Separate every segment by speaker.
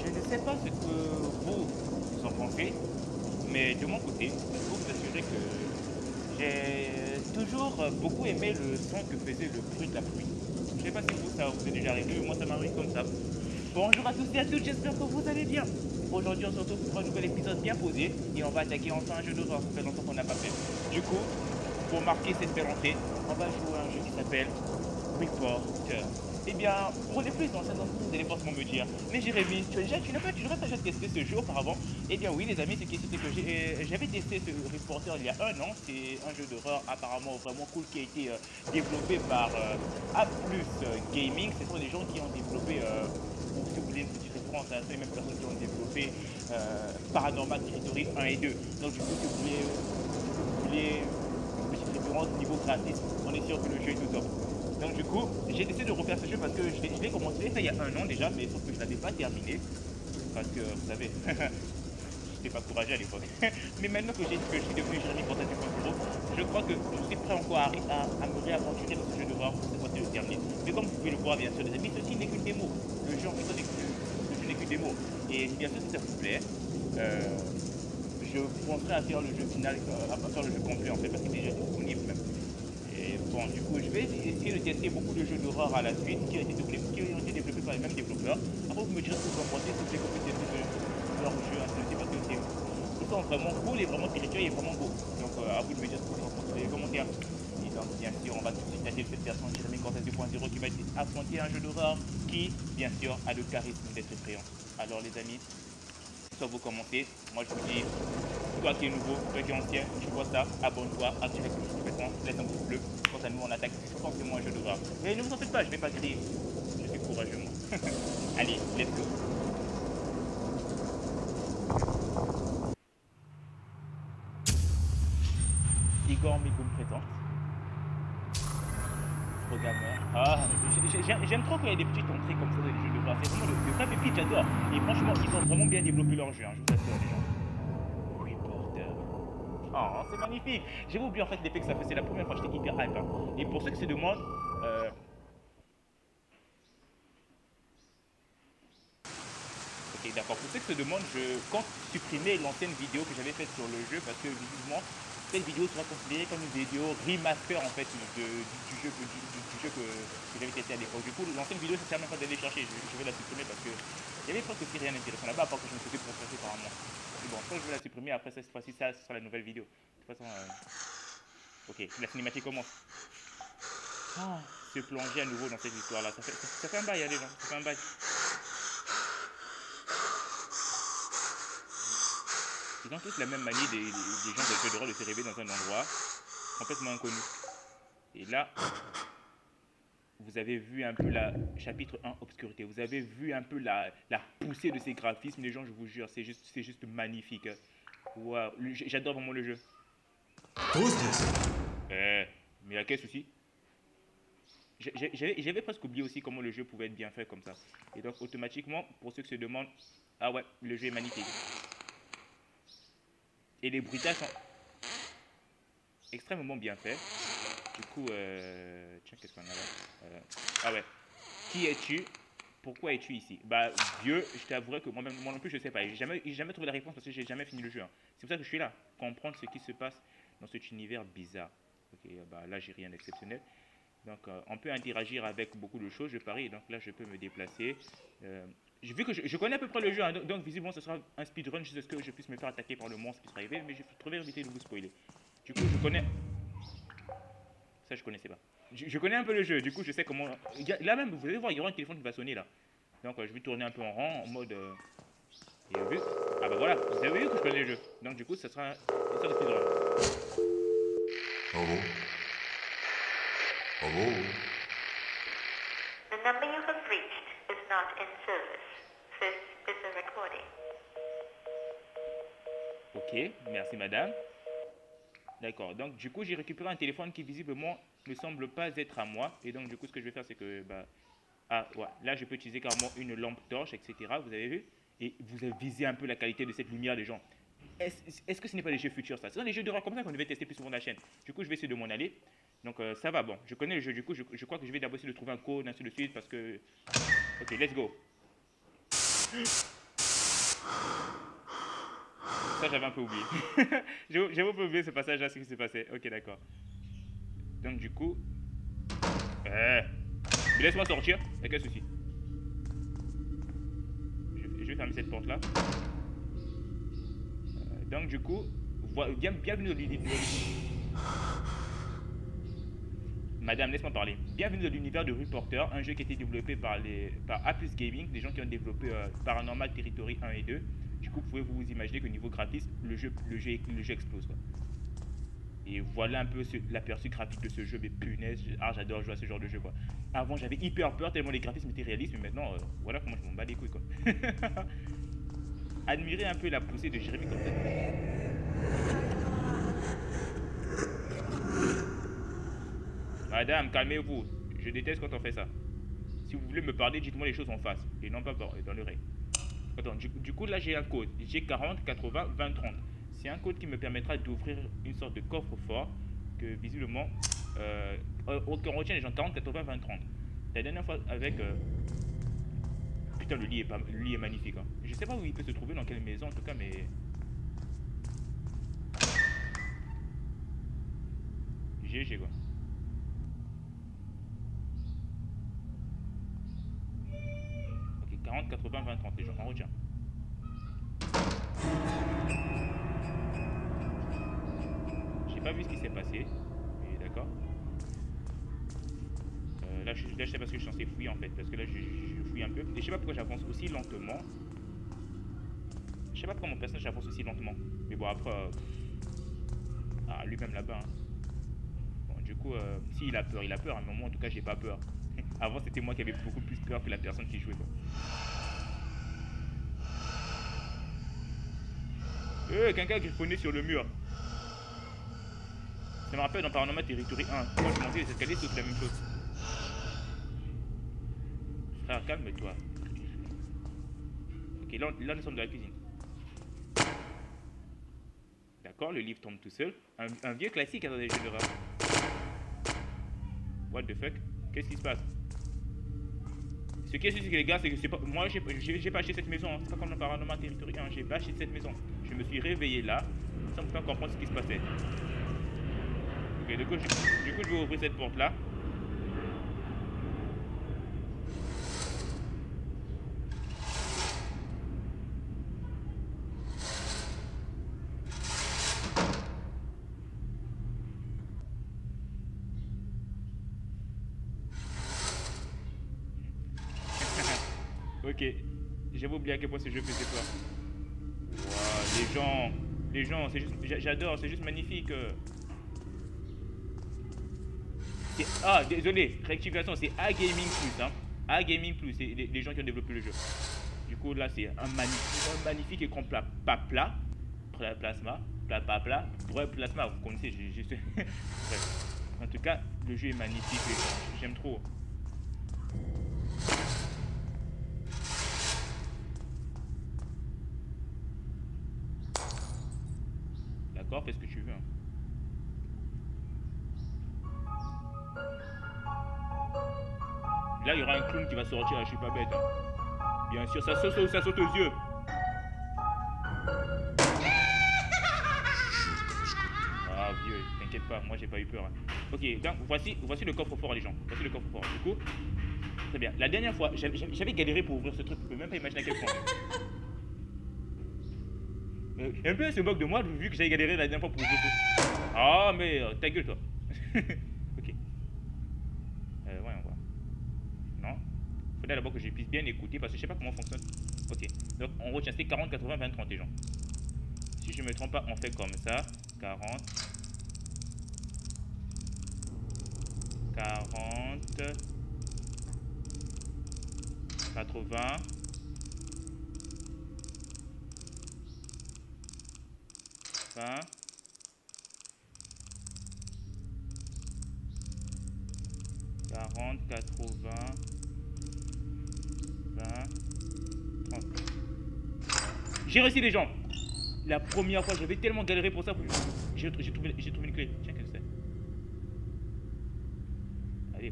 Speaker 1: je ne sais pas ce que vous en pensez, mais de mon côté, je peux vous assurer que j'ai toujours beaucoup aimé le son que faisait le bruit de la pluie. Je ne sais pas si vous, ça vous est déjà arrivé, mais moi ça m'arrive comme ça. Bonjour à tous et à toutes, j'espère que vous allez bien. Aujourd'hui, on se retrouve pour un nouvel épisode bien posé et on va attaquer enfin un jeu d'horreur. Ça fait longtemps qu'on n'a pas fait. Du coup, pour marquer cette belle entrée, on va jouer à un jeu qui s'appelle Reporter. Eh bien, pour les plus anciens d'entre vous, vous allez forcément me dire, mais Jérémy, tu n'aurais pas déjà testé ce jeu auparavant? Eh bien oui, les amis, c'est que j'avais testé ce Reporter il y a un an. C'est un jeu d'horreur apparemment vraiment cool qui a été développé par A Gaming. Ce sont des gens qui ont développé, ou si vous voulez une petite référence, hein, c'est les mêmes personnes qui ont développé Paranormal Territory 1 et 2. Donc du coup, si vous voulez une petite référence niveau graphisme, on est sûr que le jeu est tout top. Donc du coup, j'ai décidé de refaire ce jeu parce que je l'ai commencé ça il y a un an déjà, mais sauf que je ne l'avais pas terminé. Parce que, vous savez, j'étais pas courageux à l'époque. Mais maintenant que je suis devenu Jérémy Porta 2.0, je crois que je suis prêt encore à me réaventurer dans ce jeu d'horreur pour cette fois-ci le terminer. Mais comme vous pouvez le voir bien sûr les amis, ceci n'est qu'une démo. Le jeu en fait n'est qu'une démo. Et bien sûr si ça vous plaît, je penserai à faire le jeu final, à faire le jeu complet en fait, parce qu'il est déjà disponible même. Et bon, du coup, je vais essayer de tester beaucoup de jeux d'horreur à la suite qui ont été développés par les mêmes développeurs. Après, vous me direz ce que vous en pensez, si vous voulez qu'on peut tester leur jeu, ainsi de suite, parce que ils sont vraiment cool et vraiment spirituels et vraiment beaux. Donc, à vous de me dire ce que vous en pensez dans les commentaires. Et donc, bien sûr, on va tout de suite attaquer cette version de Jérémy Cortez 2.0 qui va affronter un jeu d'horreur qui, bien sûr, a le charisme d'être effrayant. Alors, les amis, soit vous commencez, moi je vous dis, toi qui es nouveau, toi qui es ancien, tu vois ça, abonne-toi, active la cloche de notification, laisse un pouce bleu. Quant à nous, on attaque forcément un jeu d'horreur. Mais ne vous en faites pas, je vais pas griller. Je suis courageux, moi. Allez, let's go. Igor Migoun présente. Programmeur. Ah, j'aime trop quand il y a des petites entrées comme ça dans les jeux d'horreur. C'est vraiment le vrai pépite, j'adore. Et franchement, ils ont vraiment bien développé leur jeu, hein, je vous assure, les gens. Reporter. Oh, c'est magnifique. J'ai oublié en fait l'effet que ça fait. C'est la première fois que j'étais hyper hype, hein. Et pour ceux qui se demandent, ok, d'accord. Pour ceux qui se demandent, je compte supprimer l'ancienne vidéo que j'avais faite sur le jeu parce que visiblement, cette vidéo sera considérée comme une vidéo remaster en fait du jeu, du jeu que j'avais testé à l'époque. Du coup, l'ancienne vidéo, ça sert même pas d'aller chercher. Je vais la supprimer parce que il y avait presque aussi rien d'intéressant là-bas, à part que je me faisais prospecter par moi. Mais bon, je crois que je vais la supprimer. Après, cette fois-ci, ça sera la nouvelle vidéo. De toute façon, ok, la cinématique commence. Ah, se plonger à nouveau dans cette histoire-là. Ça fait un bail, les gens. Ça fait un bail. Ils ont tous la même manie des gens de jeux de rôle de se réveiller dans un endroit complètement inconnu. Et là, vous avez vu un peu la chapitre 1 obscurité. Vous avez vu un peu la poussée de ces graphismes. Les gens, je vous jure, c'est juste magnifique. Waouh, j'adore vraiment le jeu. Mais il y a quel souci? J'avais presque oublié aussi comment le jeu pouvait être bien fait comme ça. Et donc, automatiquement, pour ceux qui se demandent, ah ouais, le jeu est magnifique. Et les bruitages sont extrêmement bien faits. Du coup, tiens, qu'est-ce qu'on a là ah ouais. Qui es-tu? Pourquoi es-tu ici? Bah, vieux, je t'avouerai que moi-même, moi non plus, je sais pas. J'ai jamais trouvé la réponse parce que j'ai jamais fini le jeu, hein. C'est pour ça que je suis là, comprendre ce qui se passe dans cet univers bizarre. Ok, bah là, j'ai rien d'exceptionnel. Donc, on peut interagir avec beaucoup de choses, je parie. Donc là, je peux me déplacer. Vu que je connais à peu près le jeu, hein, donc visiblement, ce sera un speedrun jusqu'à ce que je puisse me faire attaquer par le monstre qui sera arrivé. Mais je vais éviter de vous spoiler. Du coup, je connais. Ça, je connaissais pas. Je connais un peu le jeu, du coup, je sais comment. Là même, vous allez voir, il y aura un téléphone qui va sonner là. Donc, je vais tourner un peu en rang, en mode. Et vu. Ah bah voilà, vous avez vu que je connais le jeu. Donc, du coup, ça sera une sorte de speedrun.
Speaker 2: Hello? Hello?
Speaker 3: The number you have reached is not in service. This is a recording.
Speaker 1: Ok, merci madame. D'accord, donc du coup, j'ai récupéré un téléphone qui visiblement ne semble pas être à moi. Et donc, du coup, ce que je vais faire, c'est que. Bah, ah, ouais, là, je peux utiliser carrément une lampe torche, etc. Vous avez vu? Et vous avez visé un peu la qualité de cette lumière, les gens. Est-ce que ce n'est pas des jeux futurs, ça? Ce sont des jeux d'horreur comme ça qu'on devait tester plus souvent dans la chaîne. Du coup, je vais essayer de m'en aller. Donc, ça va, bon. Je connais le jeu, du coup, je crois que je vais d'abord essayer de trouver un code, ainsi de suite, parce que. Ok, let's go. ça j'avais un peu oublié. J'avais un peu oublié ce passage-là, ce qui s'est passé. Ok, d'accord. Donc du coup... Mais laisse-moi sortir, y'a quel souci. Je vais fermer cette porte-là. Donc du coup, bienvenue dans l'univers... Madame, laisse-moi parler. Bienvenue dans l'univers de Reporter, un jeu qui a été développé par Aplus Gaming, des gens qui ont développé Paranormal Territory 1 et 2. Du coup, vous pouvez vous imaginer qu'au niveau graphisme, le jeu explose, quoi. Et voilà un peu l'aperçu graphique de ce jeu, mais punaise, j'adore jouer à ce genre de jeu, quoi. Avant, j'avais hyper peur tellement les graphismes étaient réalistes, mais maintenant, voilà comment je m'en bats les couilles, quoi. Admirez un peu la poussée de Jérémy comme ça. Madame, calmez-vous. Je déteste quand on fait ça. Si vous voulez me parler, dites-moi les choses en face et non pas dans l'oreille. Attends, du coup, là, j'ai un code. J'ai 40 80 20 30. C'est un code qui me permettra d'ouvrir une sorte de coffre-fort que, visiblement, on retient les gens 40 80 20 30. La dernière fois, avec... Putain, le lit est magnifique. Hein. Je sais pas où il peut se trouver, dans quelle maison, en tout cas, mais... GG, quoi. Ok, 40 80 20 30, les gens, on retient. J'ai pas vu ce qui s'est passé, mais d'accord. Là, je sais pas ce que je suis censé fouiller en fait, parce que là, je fouille un peu. Et je sais pas pourquoi j'avance aussi lentement. Je sais pas pourquoi mon personnage avance aussi lentement. Mais bon, après. Lui-même là-bas. Hein. Bon, du coup, si il a peur, il a peur. Mais moi, en tout cas, j'ai pas peur. Avant, c'était moi qui avais beaucoup plus peur que la personne qui jouait, quoi. Quelqu'un qui griffonnait sur le mur. Ça me rappelle dans Paranormal Territory 1. Quand je montais les escaliers, c'est la même chose. Frère, calme-toi. Ok, là, nous sommes dans la cuisine. D'accord, le livre tombe tout seul. Un vieux classique dans les jeux d'horreur. What the fuck? Qu'est-ce qui se passe? Ce qui est sûr, c'est que les gars, c'est que c'est pas. Moi, j'ai pas acheté cette maison. Hein. C'est pas comme dans Paranormal Territory 1. J'ai pas acheté cette maison. Je me suis réveillé là, sans me faire comprendre ce qui se passait. Ok, du coup, je vais ouvrir cette porte là. Ok, j'avais oublié à quel point ce jeu faisait peur. Wow, les gens, c'est juste, j'adore, c'est juste magnifique. Désolé, rectification, c'est A Gaming Plus, hein. A Gaming Plus, c'est les gens qui ont développé le jeu. Du coup, là, c'est un magnifique écran plat, pas plat, plasma, pas plat, vrai plasma, vous connaissez, bref. En tout cas, le jeu est magnifique, les gens, j'aime trop. D'accord, fais ce que tu veux. Hein. Là, il y aura un clown qui va sortir, je suis pas bête. Hein. Bien sûr, ça saute aux yeux. Ah, vieux, t'inquiète pas, moi j'ai pas eu peur. Hein. Ok, donc voici le coffre-fort, les gens. Voici le coffre-fort. Du coup, très bien. La dernière fois, j'avais galéré pour ouvrir ce truc, tu peux même pas imaginer à quel point. Un peu se moque de moi vu que j'avais galéré la dernière fois pour ouvrir ce truc. Ah, mais ta gueule, toi. Ok. Voyons voir. Non. Faudrait d'abord que je puisse bien écouter parce que je sais pas comment fonctionne. Ok. Donc on retient c'est 40, 80, 20, 30 les gens. Si je me trompe pas, on fait comme ça. 40. 40. 80. 20. 40, 80, 20, 30. J'ai réussi les gens. La première fois, j'avais tellement galéré pour ça. J'ai trouvé une clé. Tiens, qu'est-ce que c'est? Allez.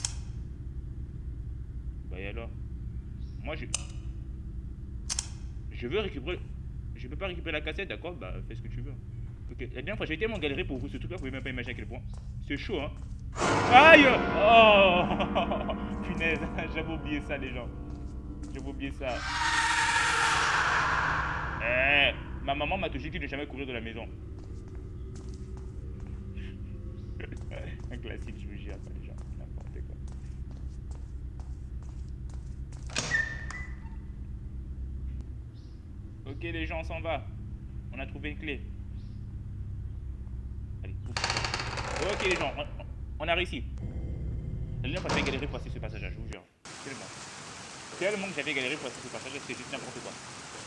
Speaker 1: Bah et alors? Moi, Je veux récupérer. Je peux pas récupérer la cassette, d'accord? Bah, fais ce que tu veux. Ok, la dernière fois, j'ai tellement galéré pour vous ce truc-là, vous pouvez même pas imaginer à quel point. C'est chaud, hein. Aïe! Oh! Punaise, j'avais oublié ça, les gens. J'avais oublié ça. Eh, ma maman m'a toujours dit de ne jamais courir de la maison. Un classique, je vous jure, les gens. N'importe quoi. Ok, les gens, on s'en va. On a trouvé une clé. Allez, ouf. Ok, les gens, on a réussi. La dernière fois, j'avais galéré pour passer ce passage-là, je vous jure. Tellement. Tellement que j'avais galéré pour passer ce passage-là, c'était juste n'importe quoi.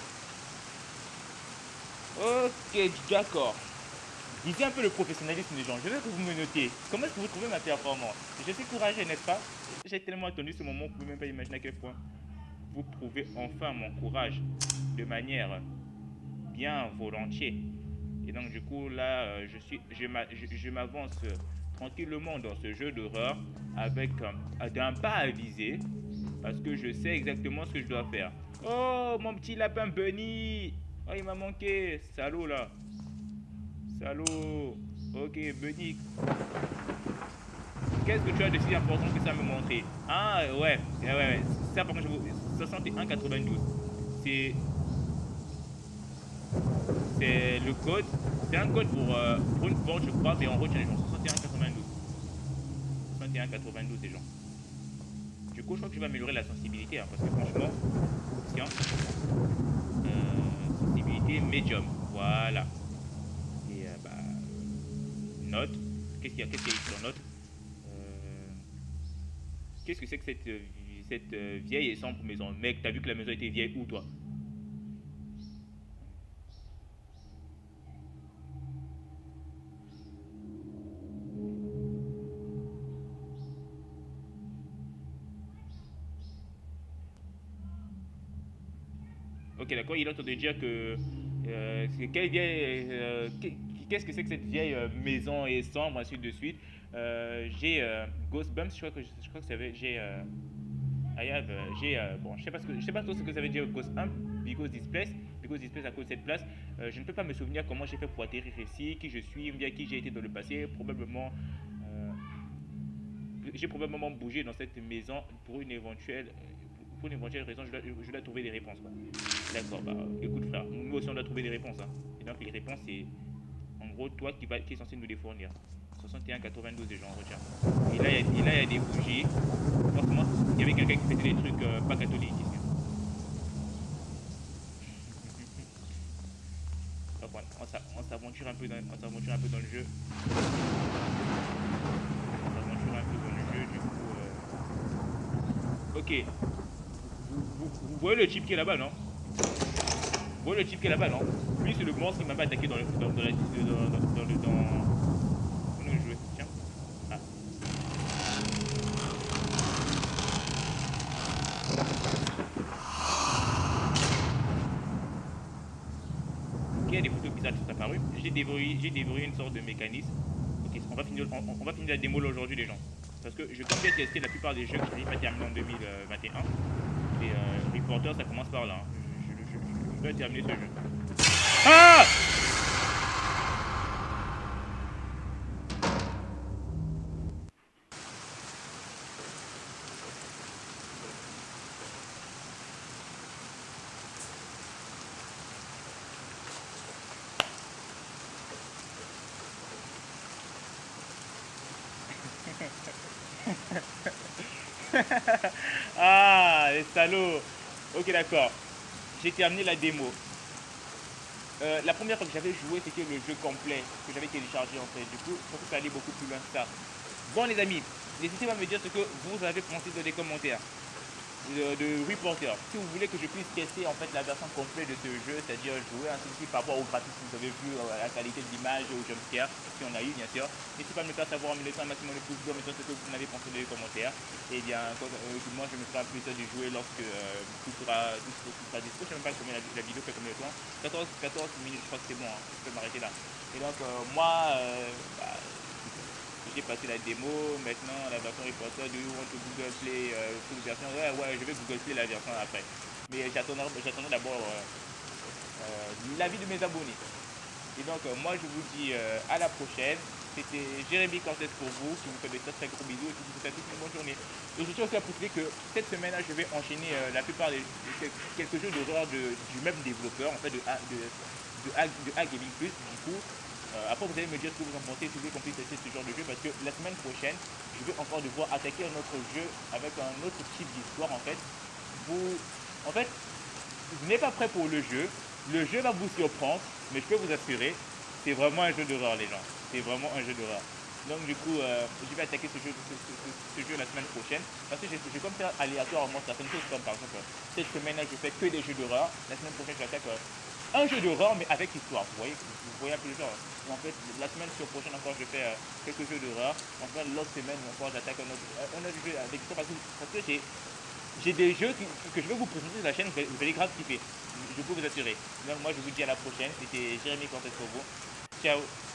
Speaker 1: Ok, d'accord. Disez un peu le professionnalisme des gens. Je veux que vous me notiez. Comment est-ce que vous trouvez ma performance? Je suis courageux, n'est-ce pas? J'ai tellement attendu ce moment, vous ne pouvez même pas imaginer à quel point. Vous prouvez enfin mon courage de manière bien volontiers. Et donc du coup là, je m'avance tranquillement dans ce jeu d'horreur avec d'un pas avisé parce que je sais exactement ce que je dois faire. Oh mon petit lapin Bunny! Oh il m'a manqué, salaud là. Salaud. Ok Bunny. Qu'est-ce que tu as de si important que ça à me montrer? Ah ouais, ouais. Ça par contre je vous... 61,92. C'est le code. C'est un code pour une porte je crois, mais en retient les gens. 61,92. 61,92 les gens. Du coup je crois que je vais améliorer la sensibilité hein, parce que franchement, tiens. Sensibilité médium. Voilà. Et bah. Note. Qu'est-ce qu'il y a ici dans note? Qu'est-ce que c'est que cette vieille et sombre maison? Mec, t'as vu que la maison était vieille où toi? Ok, d'accord, il est en train de dire que. Quelle vieille. Qu'est-ce que c'est que cette vieille maison et sombre, ainsi de suite. J'ai Ghost Bumps, je crois que ça veut. J'ai. I have. J'ai. Bon, je sais pas trop ce que ça veut dire Ghost Hump, because displace à cause de cette place. Je ne peux pas me souvenir comment j'ai fait pour atterrir ici, qui je suis, bien qui j'ai été dans le passé. Probablement. J'ai probablement bougé dans cette maison pour une éventuelle raison, je dois trouver des réponses. D'accord, bah écoute frère, nous aussi on doit trouver des réponses. Hein. Et donc les réponses c'est en gros toi qui est censé nous les fournir. 61,92 des gens, retiens. Et là il y a des bougies. Forcément, il y avait quelqu'un qui faisait des trucs pas catholiques ici. Donc voilà, on s'aventure un peu dans le jeu. On s'aventure un peu dans le jeu du coup. Ok. Vous voyez le type qui est là-bas, non? Vous voyez le type qui est là-bas, non? Lui, c'est le monstre qui m'a pas attaqué dans le. Dans le. On nous jouer, tiens. Ah. Ok, il y a des photos bizarres qui sont apparues. J'ai déverrouillé une sorte de mécanisme. Ok, on va finir la démo là aujourd'hui, les gens. Parce que je compte bien tester la plupart des jeux que je n'ai pas terminé en 2021. Et Reporter, ça commence par là. Hein. Je dois terminer ce jeu. Ah! Ah, les salauds. Ok, d'accord. J'ai terminé la démo. La première fois que j'avais joué, c'était le jeu complet que j'avais téléchargé en fait. Du coup, je pense que ça allait beaucoup plus loin que ça. Bon, les amis, n'hésitez pas à me dire ce que vous avez pensé dans les commentaires de Reporter. Si vous voulez que je puisse tester en fait la version complète de ce jeu, c'est-à-dire jouer ainsi de suite par rapport au graphisme que vous avez vu, la qualité de l'image, au jumpscare, si on a eu bien sûr. N'hésitez pas à me faire savoir en me laissant un maximum de pouces bleus, en me disant ce que vous en avez pensé dans les commentaires. Et bien, moi je me ferai un plaisir de jouer lorsque tout sera dispo. Je ne sais même pas combien la vidéo fait combien de temps. 14 minutes, je crois que c'est bon, hein. Je peux m'arrêter là. Et donc j'ai passé la démo, maintenant la version Reporter, do you want to Google Play full version? Ouais, je vais Google Play la version après. Mais j'attendrai d'abord l'avis de mes abonnés. Et donc, moi, je vous dis à la prochaine. C'était Jérémy Cortez pour vous, qui vous fait de très très gros bisous et qui vous souhaite toute une bonne journée. Et je tiens aussi à préciser que cette semaine-là, je vais enchaîner la plupart des quelques jeux d'horreur du même développeur, en fait, de A Gaming Plus. Du coup, après, vous allez me dire ce que vous en pensez, si vous voulez qu'on puisse tester ce genre de jeu, parce que la semaine prochaine, je vais encore devoir attaquer un autre jeu avec un autre type d'histoire, en fait. Vous, en fait, vous n'êtes pas prêt pour le jeu va vous surprendre, mais je peux vous assurer, c'est vraiment un jeu d'horreur, les gens. C'est vraiment un jeu d'horreur. Donc du coup, je vais attaquer ce jeu la semaine prochaine, parce que j'ai comme faire aléatoirement certaines choses, comme par exemple, cette semaine-là, je fais que des jeux d'horreur. La semaine prochaine, j'attaque un jeu d'horreur, mais avec histoire. Vous voyez un peu le genre. En fait, la semaine prochaine encore, je fais quelques jeux d'horreur. Enfin, l'autre semaine, encore, j'attaque un autre jeu avec histoire, parce que j'ai des jeux que je vais vous présenter sur la chaîne, vous allez grave kiffer. Je peux vous assurer. Donc moi je vous dis à la prochaine, c'était Jérémy Cortez pour vous. Ciao.